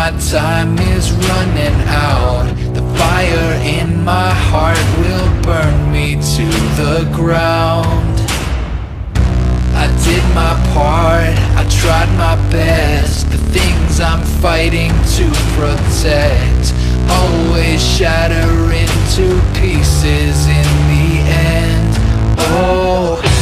my time is running out. The fire in my heart will burn me to the ground. I did my part, I tried my best. The things I'm fighting to protect always shatter into pieces in the end. Oh,